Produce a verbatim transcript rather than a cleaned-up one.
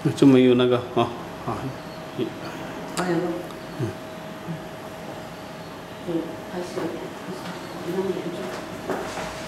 这么有那个啊啊， 还有个，嗯，对，还是有点，不那么严重。